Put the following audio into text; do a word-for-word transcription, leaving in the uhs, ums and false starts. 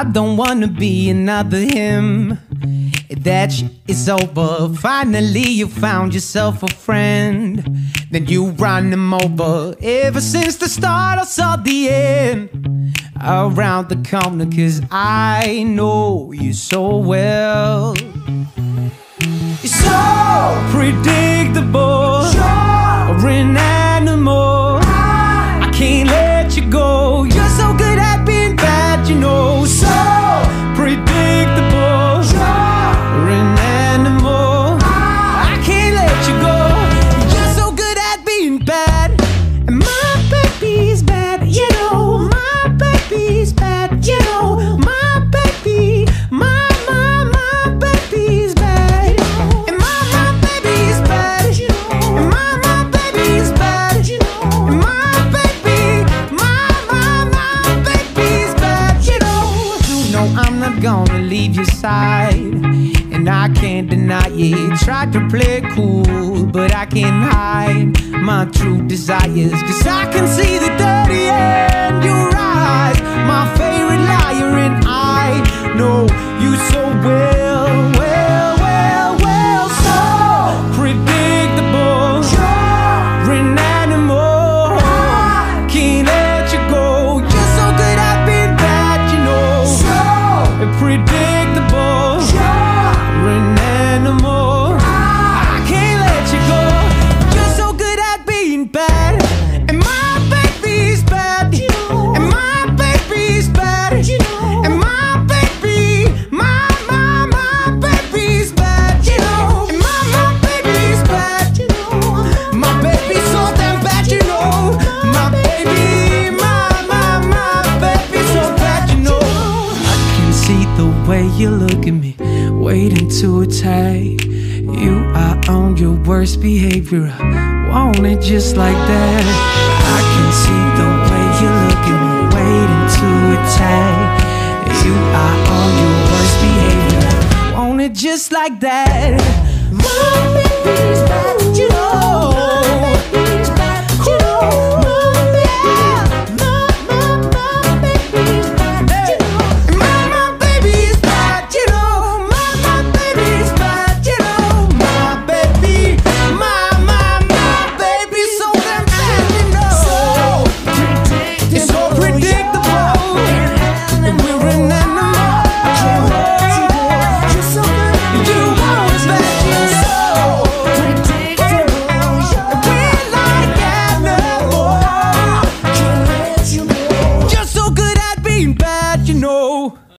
don't wanna be another him. That shit is over. Finally you found yourself a friend. Then you run him over. Ever since the start I saw the end around the corner, cause I know you so well. You're so predictable, or an animal. I can't let you go. You're so good at being bad, you know. So predictable, or an animal. I can't let you go. You're so good at being bad. And my baby's bad, you know. My baby's bad, you know. My baby, my, my, my baby's bad. And my, my baby's bad. And my, my baby's bad. And my baby, my, my, my baby's bad, you know. You know I'm not gonna leave your side, and I can't deny it. Tried to play cool, but I can't hide my true desires, cause I can see the dirty in your eyes. My favorite liar, and I know you so well, well, well, well. So predictable, you're an animal. Can't let you go. You're so good at being bad, you know. So predictable, you're an animal. I can't let you go. You're so good at being bad. And my baby's bad. And my baby's bad. And my baby, my, my, my baby's bad, you know. And my, my baby's bad. My baby's so damn bad, you know. My baby, my, my, my baby's so bad, you know. I can see the way you look at me, waiting to attack. You are on your worst behavior. I want it just like that. I can see the way you look at me, waiting to attack. You are on your worst behavior. Want it just like that. My baby's